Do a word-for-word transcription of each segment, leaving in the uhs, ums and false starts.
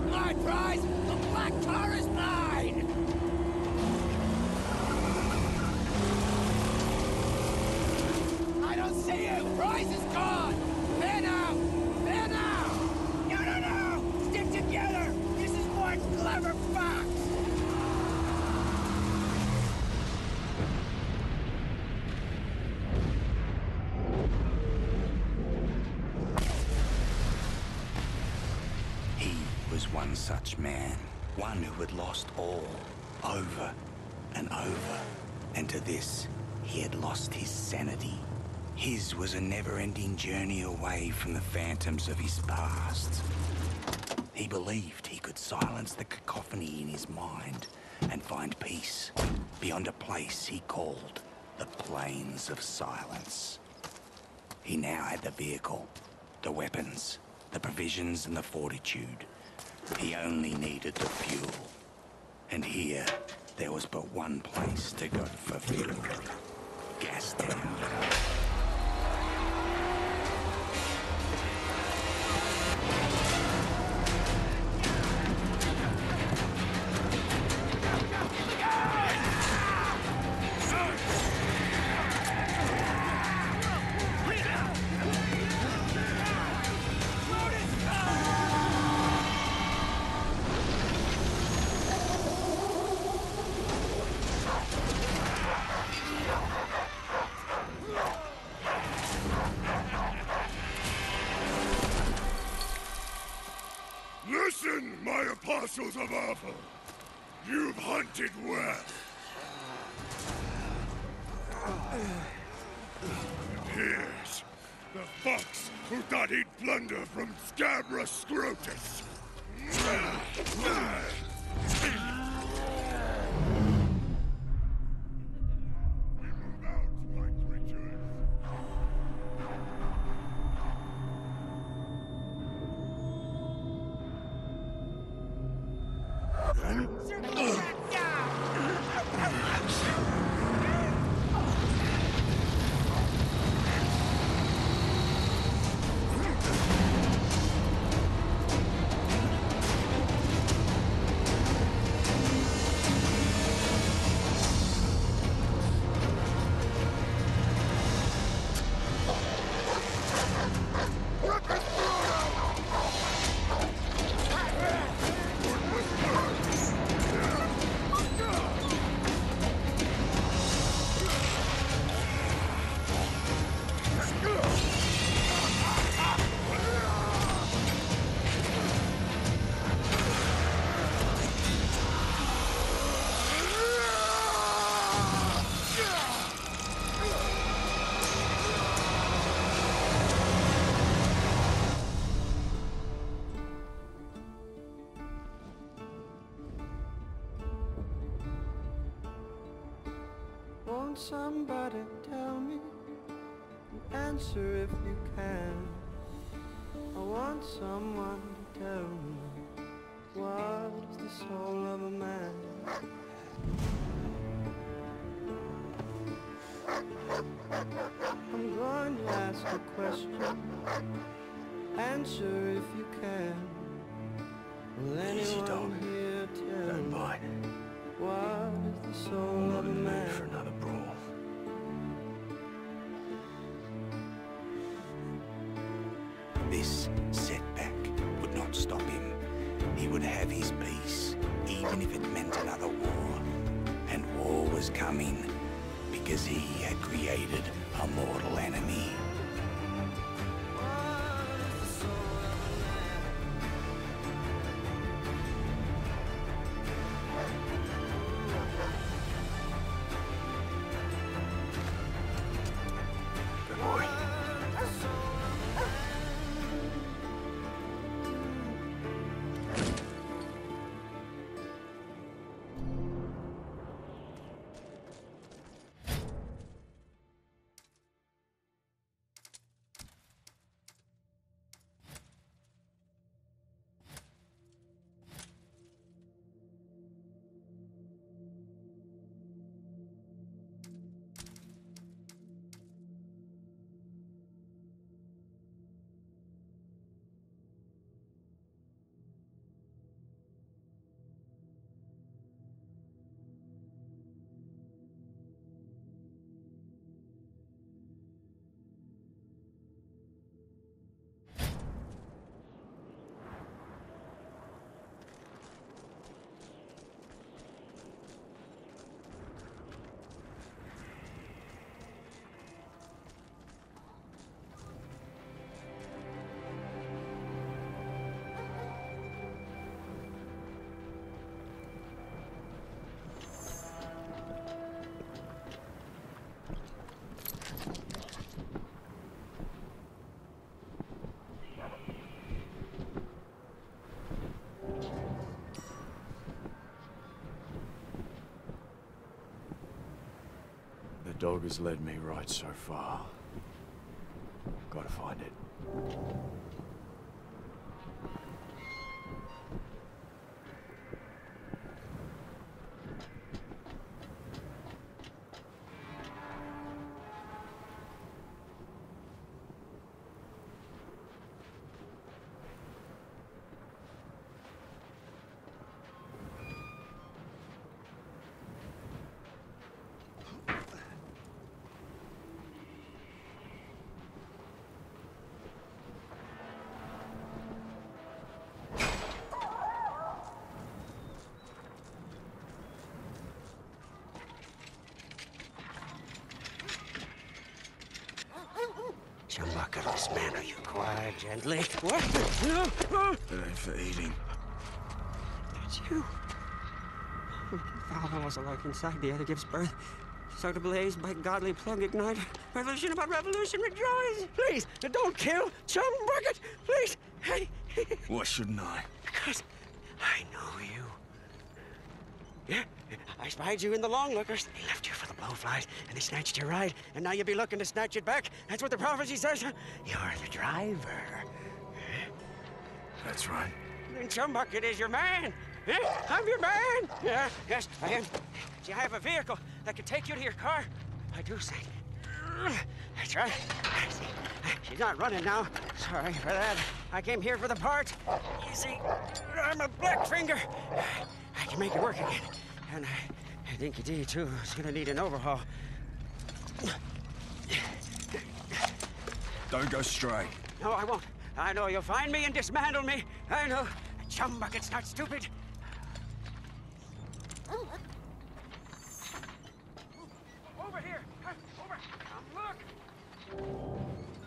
My prize! The black tar is mine! I don't see you! Prize is gone! There now! There now! No, no, no! Stick together! This is one clever fox! He was one such man, one who had lost all, over and over, and to this, he had lost his sanity. His was a never-ending journey away from the phantoms of his past. He believed he could silence the cacophony in his mind and find peace beyond a place he called the Plains of Silence. He now had the vehicle, the weapons, the provisions and the fortitude. He only needed the fuel. And here, there was but one place to go for fuel. Gastown. Listen, my apostles of Apple! You've hunted well. And here's the fox who thought he'd plunder from Scabra Scrotus. We move out, my creatures. Won't somebody tell me an answer if you can? I want someone to tell me what is the soul of a man? I'm going to ask a question. Answer if you can. Will anyone here tell Don't me bite. what is the soul I'm of not a in the mood man? for another brawl. This setback would not stop him. He would have his peace, even if it meant another war. And war was coming, because he had created a mortal enemy. dog has led me right so far. Gotta find it. Chumbucket, this man, are you quiet, gently? What? No, no. It ain't for eating. It's you. Valhalla was alike inside the other gives birth. So to blaze by godly plug ignite. Revolution about revolution, rejoice! Please, don't kill Chumbucket! Please! Hey! Why shouldn't I? Because I know you. Yeah, I spied you in the long lookers. They left you for the blowflies, and they snatched your ride, and now you'll be looking to snatch it back. That's what the prophecy says. You're the driver. That's right. And Chumbucket is your man. Yeah, I'm your man. Yeah, yes, I am. See, I have a vehicle that can take you to your car. I do say. That's right. See, she's not running now. Sorry for that. I came here for the parts. You see, I'm a Blackfinger. I can make it work again. And I, I think you do, too. It's gonna need an overhaul. Don't go stray. No, I won't. I know you'll find me and dismantle me. I know. Chumbucket's not stupid. Over here. Over. Come look.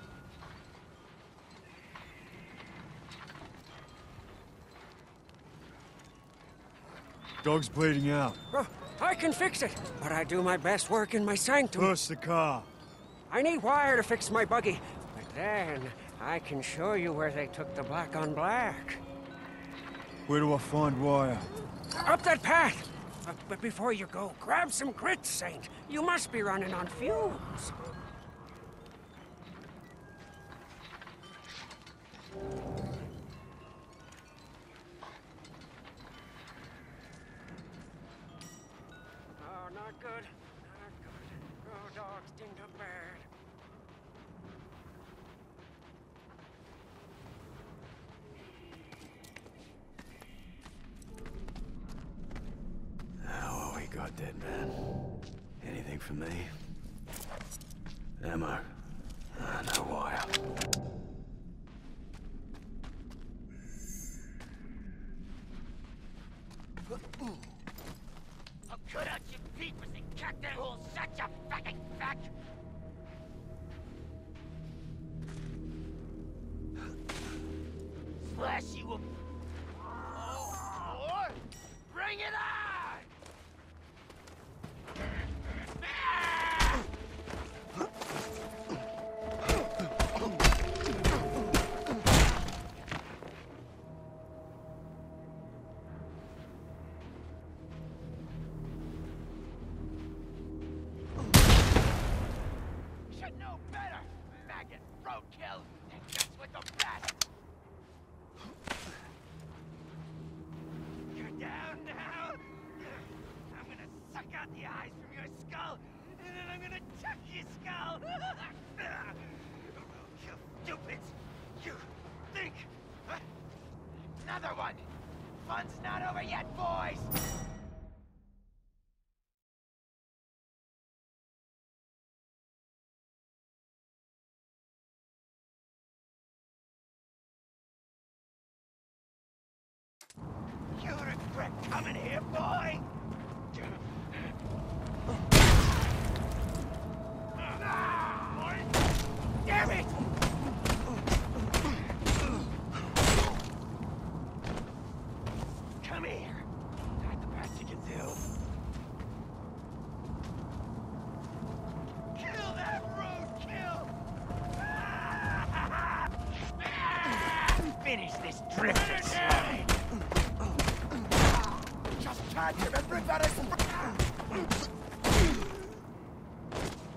Dog's bleeding out. Oh, I can fix it, but I do my best work in my sanctum. Push the car. I need wire to fix my buggy, but then I can show you where they took the black on black. Where do I find wire? Up that path. Uh, but before you go, grab some grit, Saint. You must be running on fumes. Oh, not good. Not good. Oh, dogs dinged up bad. Oh, what we got, dead man? Anything for me? Ammo? Ah, no wire. I'll cut out your peepers and cut that hole such a fucking fuck! Slash you up! Oh, or bring it on! Ah! Should know better, maggot roadkill, and that's with the best. You're down now. I'm gonna suck out the eyes from your skull, and then I'm gonna chuck your skull. You stupid! You think? Huh? Another one. Fun's not over yet, boys. You regret coming here, boy! Damn it! Come here. Not the best you can do. Kill that roadkill! Finish this drifter slide! Just can't remember that as...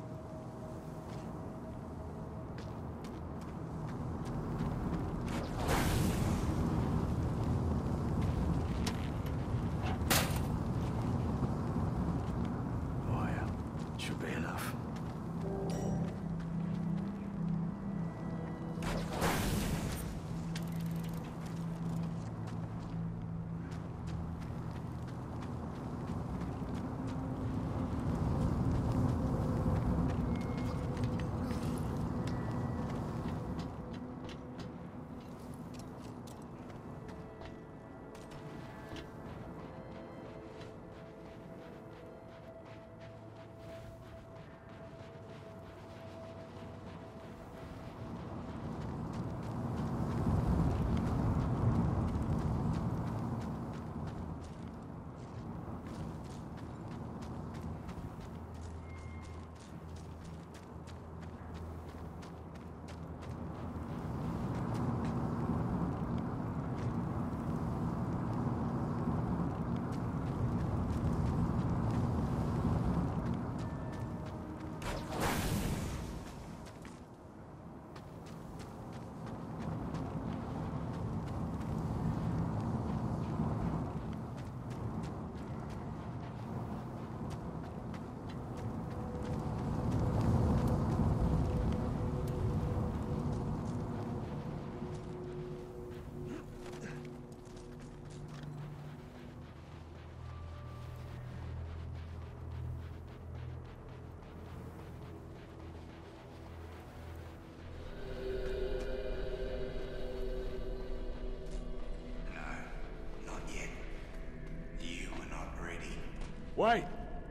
Wait!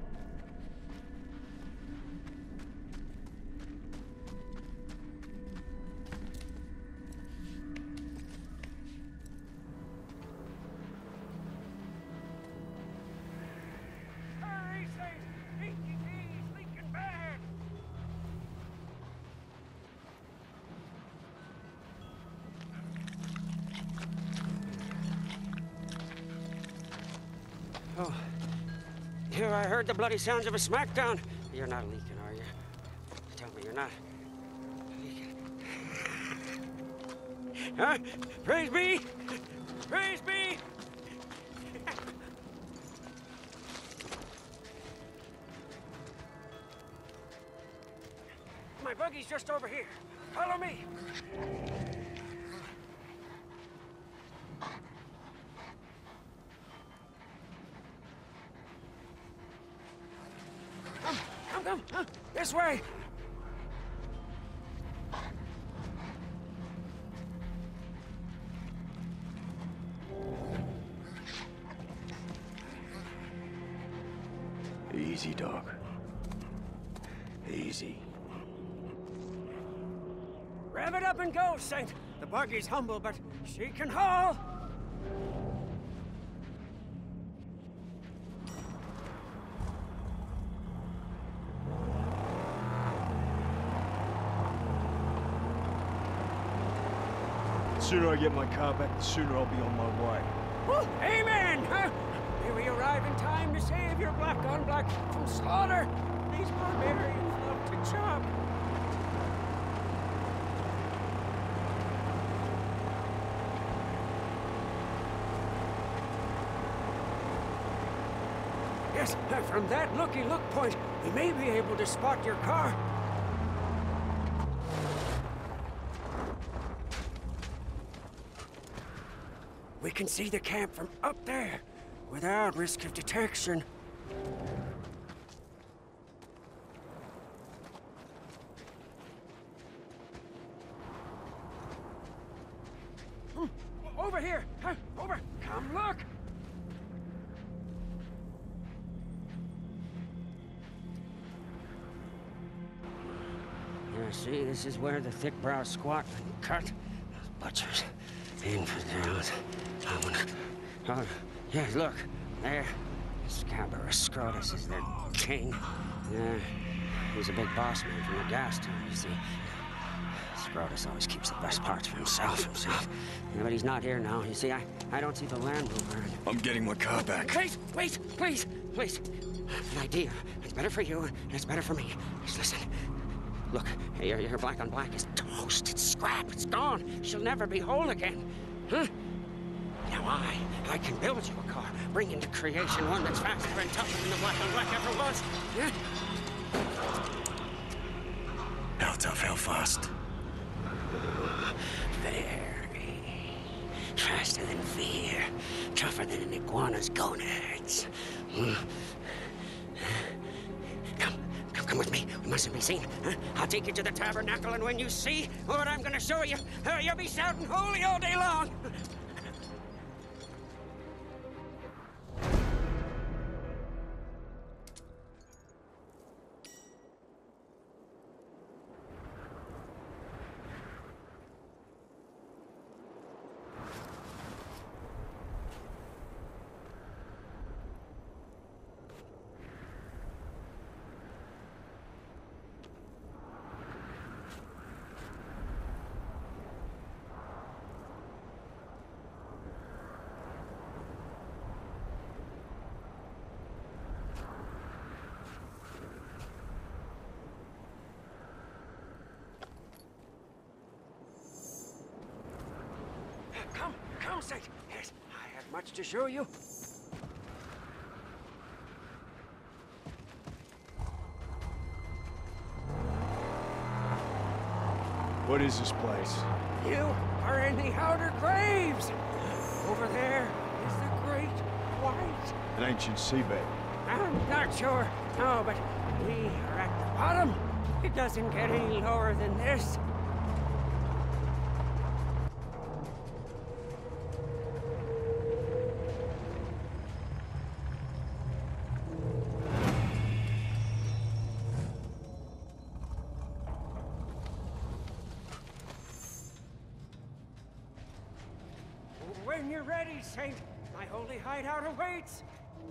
Oh, here I heard the bloody sounds of a smackdown. You're not leaking, are you? Tell me you're not leaking. Huh? Praise be! Praise be! My buggy's just over here. Follow me. Come, come, come, huh? This way. Easy, dog. Easy. Rev it up and go, Saint. The buggy's humble, but she can haul. The sooner I get my car back, the sooner I'll be on my way. Woo, amen! Huh? May we arrive in time to save your black on black from slaughter. These barbarians love to chop. Yes, uh, from that looky-look point, we may be able to spot your car. We can see the camp from up there, without risk of detection. Hmm, over here! Huh? Over! Come look! Yeah, see, this is where the thick brow squat and cut. Those butchers, infidels. I wanna... Oh, yeah, look, there. Scabrous Scrotus is their king. Yeah, he's a big boss man from the gas town, you see. Scrotus always keeps the best parts for himself, himself. Yeah, but he's not here now. You see, I, I don't see the Land Rover. I'm getting my car back. Wait, wait, please, please. An idea. It's better for you, and it's better for me. Just listen. Look, your, your black on black is toast. It's scrap. It's gone. She'll never be whole again. Huh? Now I, I can build you a car, bring into creation one that's faster and tougher than the black on black ever was. Yeah? How tough, how fast? Very. Faster than fear. Tougher than an iguana's gonads. Hmm. Come, come, come with me. We mustn't be seen. Huh? I'll take you to the tabernacle, and when you see what I'm gonna show you, uh, you'll be shouting holy all day long. Come, come, Saint. Yes, I have much to show you. What is this place? You are in the Outer Graves. Over there is the Great White. An ancient seabed. I'm not sure. No, but we are at the bottom. It doesn't get any lower than this. when you're ready, Saint. My holy hideout awaits.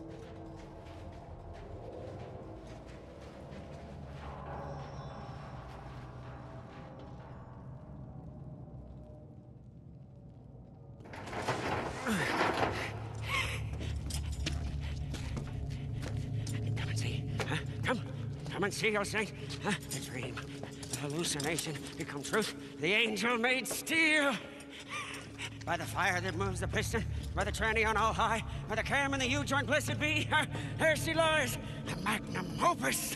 Come and see. Huh? Come. Come and see, O Saint. Huh? The dream. The hallucination become truth. The angel made steel. By the fire that moves the piston, by the tranny on all high, by the cam and the U-joint blessed be, there she lies, the magnum opus.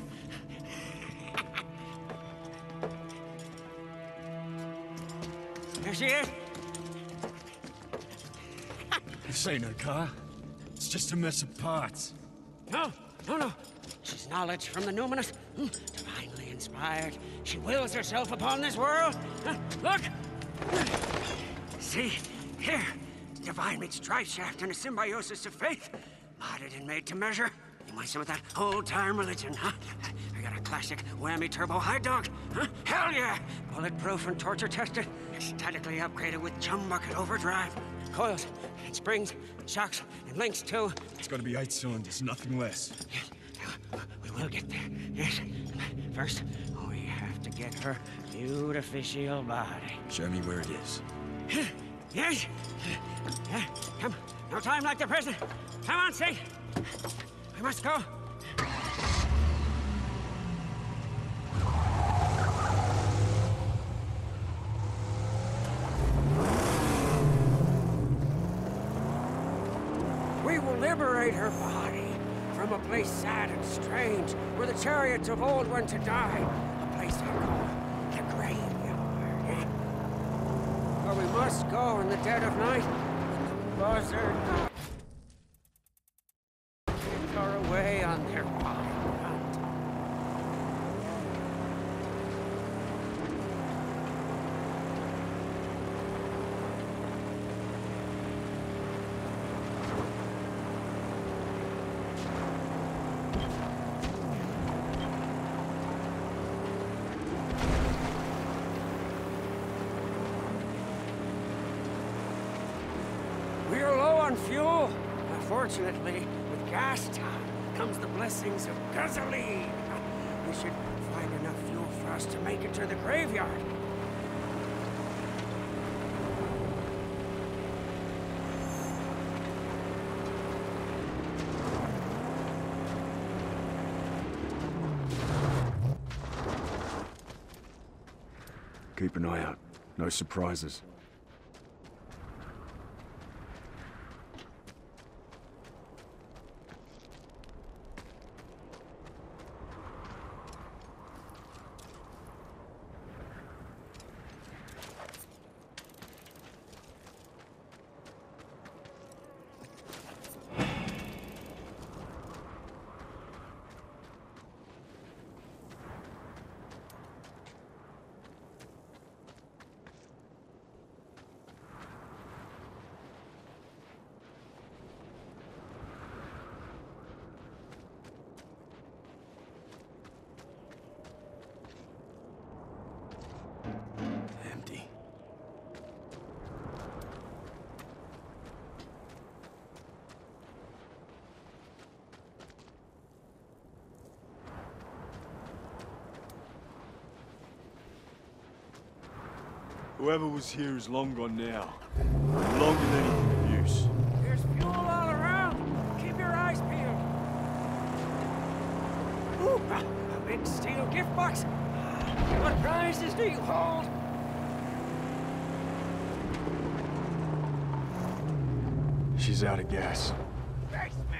There she is. This ain't her car. It's just a mess of parts. No, no, no. She's knowledge from the numinous, mm, divinely inspired. She wills herself upon this world. Uh, look! See? Here, divine meets drive shaft and a symbiosis of faith. Modded and made to measure. You want some of that old-time religion, huh? I got a classic whammy turbo high dog, huh? Hell yeah! Bulletproof and torture tested. Statically upgraded with chum bucket overdrive. Coils and springs, shocks and links too. It's gonna be eight cylinders, nothing less. Yes, we will get there. Yes. First, we have to get her beautificial body. Show me where it is. Yes? Yeah, come. No time like the present. Come on, Saint. We must go. We will liberate her body from a place sad and strange, where the chariots of old went to die. A place I call the graveyard. Where we must go in the dead of night, when the buzzard take her away on their wild hunt. We're low on fuel. Unfortunately, with gas time comes the blessings of gasoline. We should find enough fuel for us to make it to the graveyard. Keep an eye out. No surprises. Empty. Whoever was here is long gone now. Longer than anything of use. There's fuel all around. Keep your eyes peeled. Ooh, a, a big steel gift box. What prizes do you hold? She's out of gas. Face me.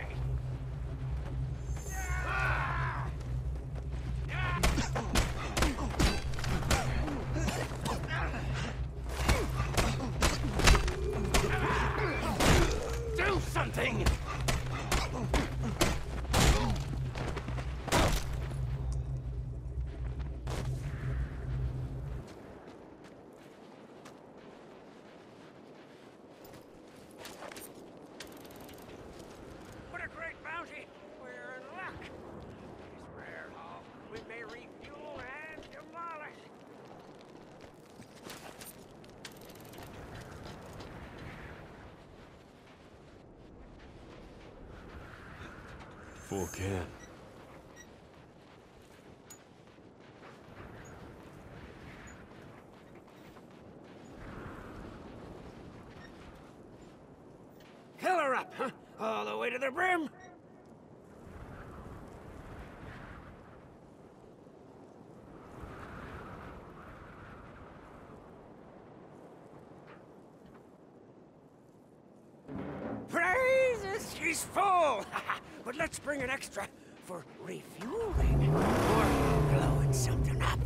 Do something! What a great bounty! We're in luck! This rare haul, we may refuel and demolish. Full can. Fill her up, huh? All the way to the brim. Praises, she's full. But let's bring an extra for refueling or blowing something up.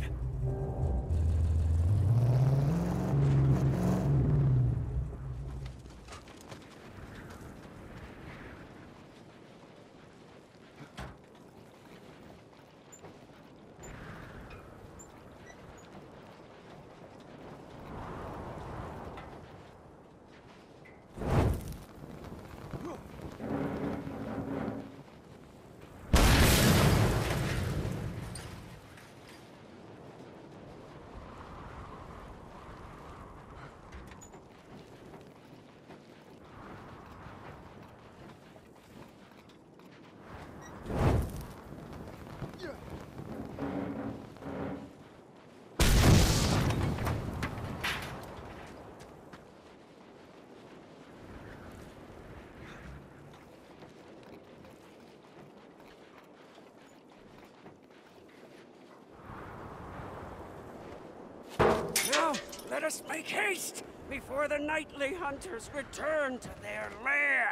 Now, let us make haste before the nightly hunters return to their lair.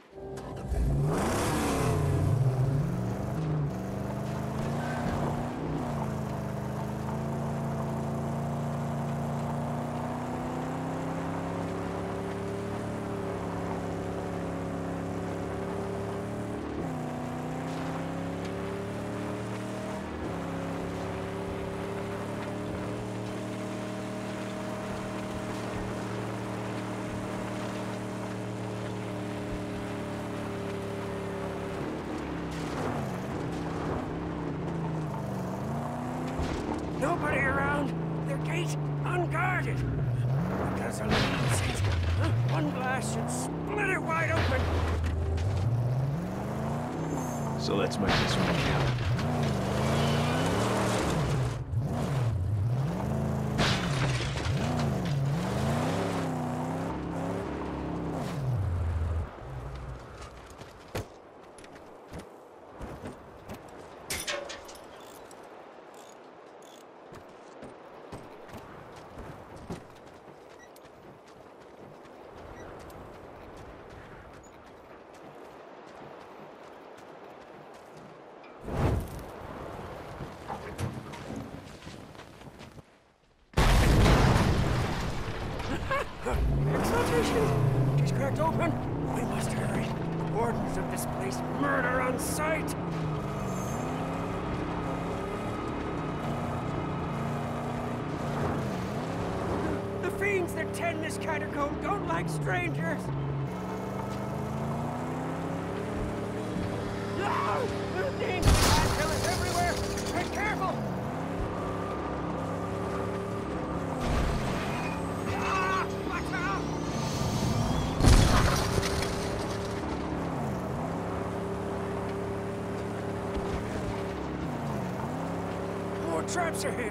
Nobody around. Their gate unguarded. Because of nonsense, huh? One blast should split it wide open. So let's make this one count. Exaltation! She's cracked open. We must hurry. The wardens of this place murder on sight. The fiends that tend this catacomb don't like strangers. No! There are dangerous bad killers everywhere. Be careful! Traps ahead.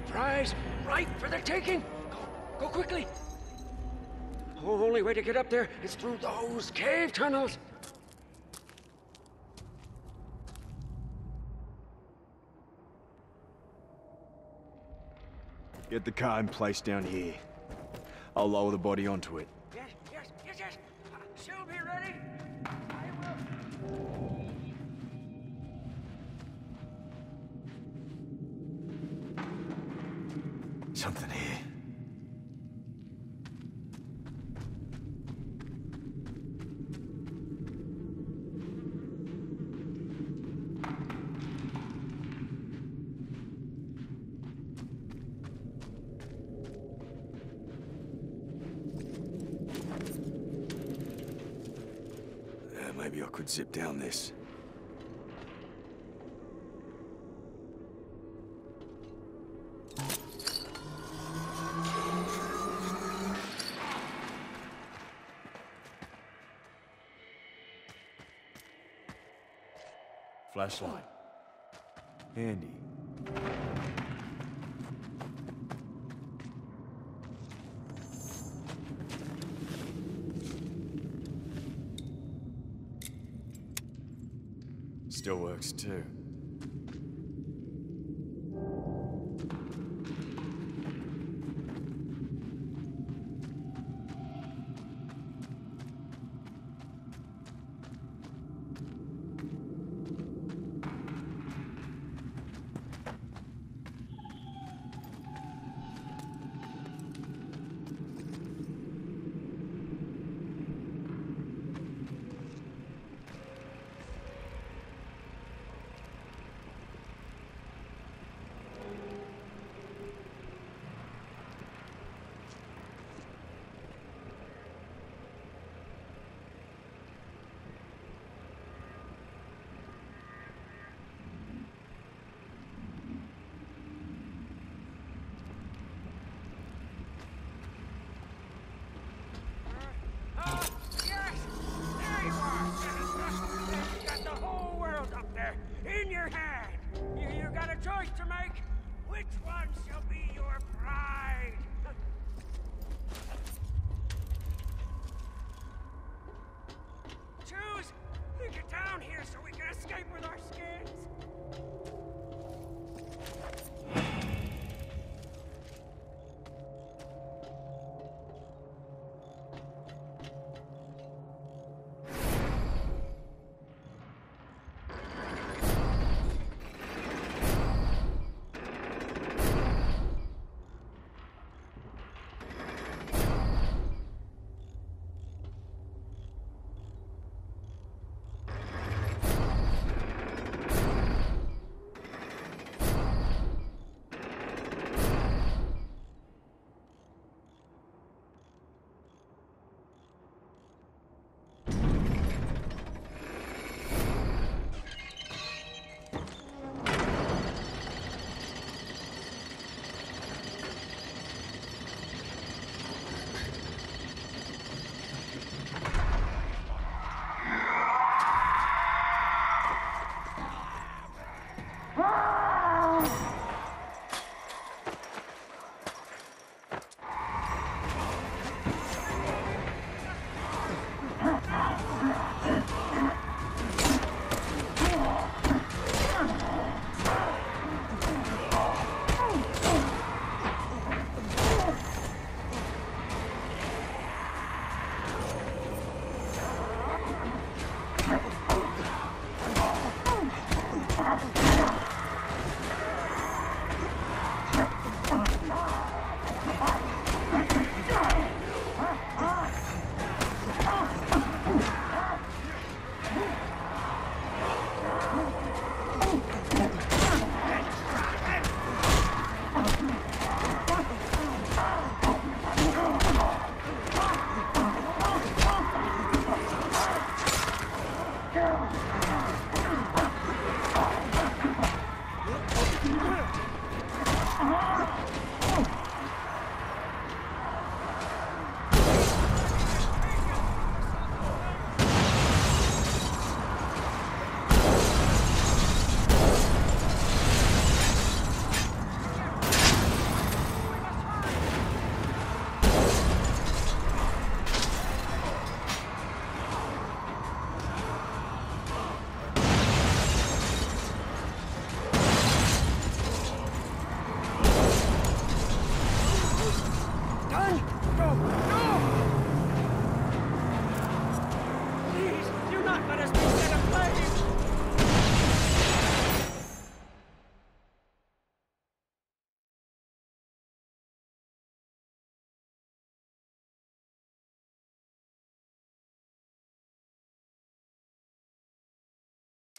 prize right for the taking. Go, go quickly. The only way to get up there is through those cave tunnels. Get the car in place down here. I'll lower the body onto it. Yes, yes, yes, yes. Uh, she'll be ready. I will. Something here. Uh, maybe I could zip down this. Flashlight. Handy. Still works too.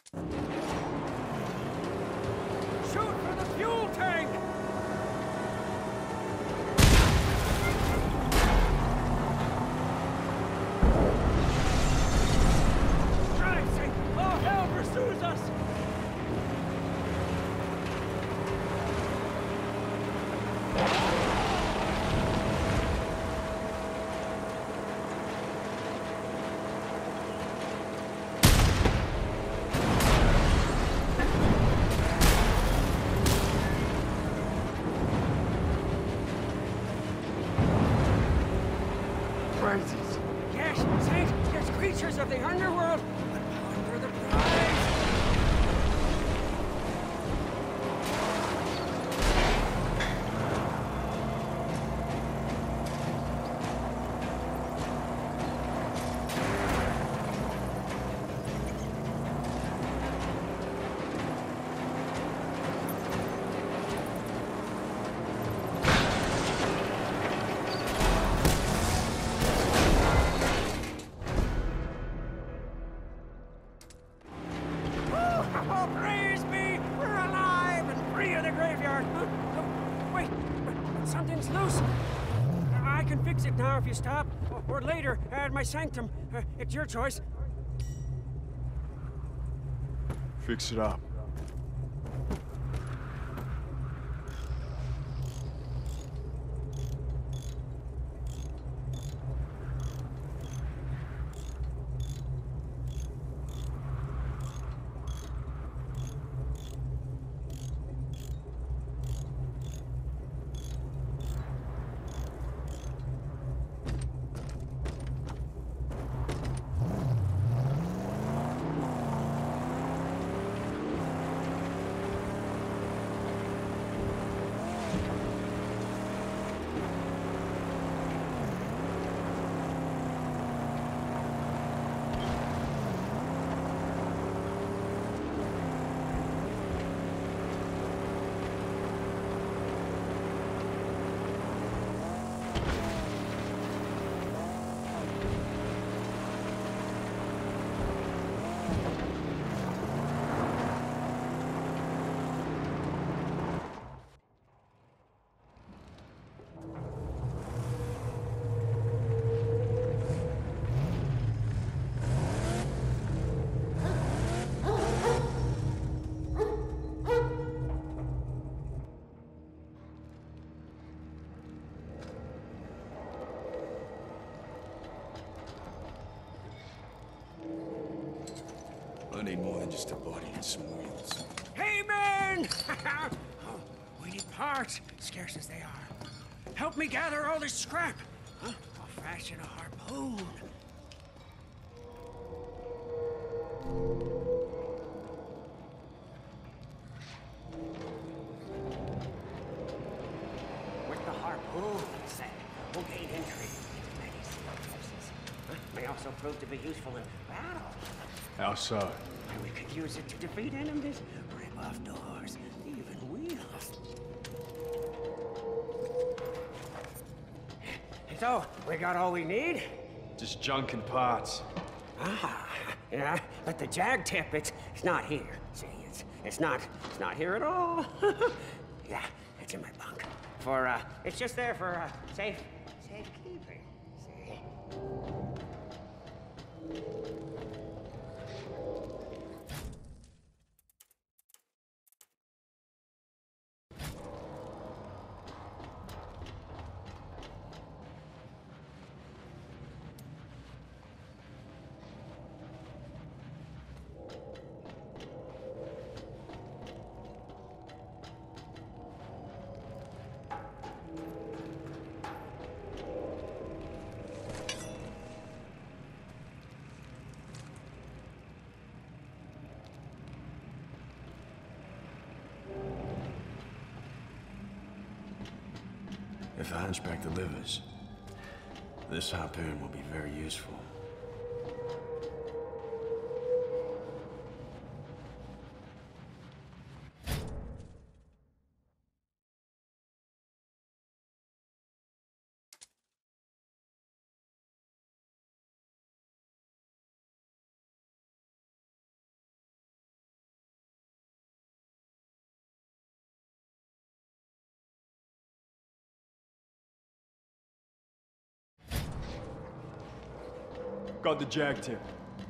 Shoot for the fuel tank! Christ, all hell pursues us! Crazies. Yes, Saint, there's creatures of the underworld, but under the prize. Oh, praise be! We're alive and free of the graveyard. Huh? Oh, wait, something's loose. I can fix it now if you stop, or, or later at my sanctum. Uh, it's your choice. Fix it up. I need more than just a body and some wheels. Hey, man! Oh, we need parts, scarce as they are. Help me gather all this scrap. Huh? I'll fashion a harpoon. With the harpoon, say, we'll gain entry into many sea forces. Huh? May also prove to be useful in battle. How so? And we could use it to defeat enemies, rip off doors, even wheels. So, we got all we need? Just junk and parts. Ah, yeah, but the jag tip, it's, it's not here. See, it's, it's not, it's not here at all. Yeah, it's in my bunk. For, uh, it's just there for, uh, safe, safekeeping, see? If the Hunchback delivers, this harpoon will be very useful. Got the jag tip.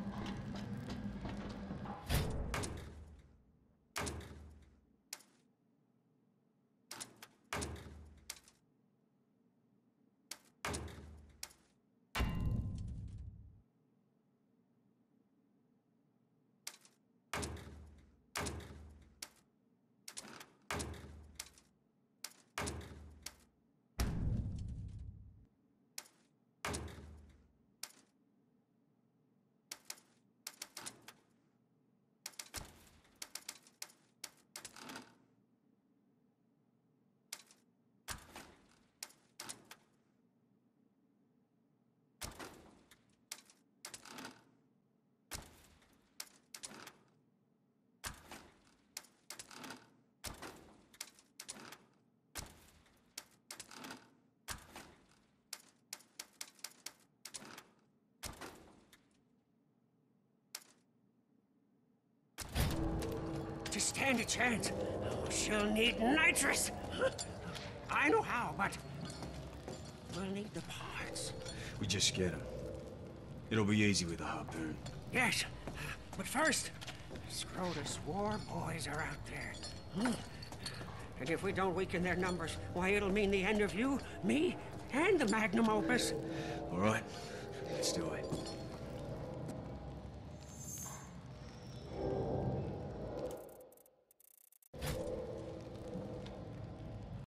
To stand a chance, she'll need nitrous. I know how, but we'll need the parts. We just get them. It'll be easy with a harpoon. Yes, but first, Scrotus war boys are out there. Hmm. And if we don't weaken their numbers, why, it'll mean the end of you, me, and the magnum opus. All right, let's do it.